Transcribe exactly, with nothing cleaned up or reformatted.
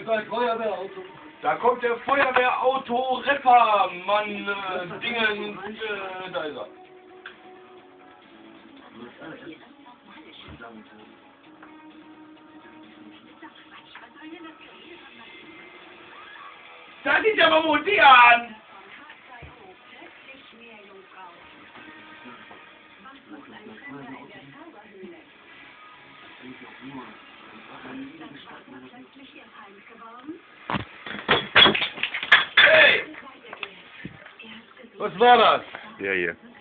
Feuerwehrauto. Da kommt der Feuerwehrauto-Rapper, Mann, äh, Dingen, äh, da ist er. Da sieht ja mal Mutti an! Hey! Was war das? Der hier.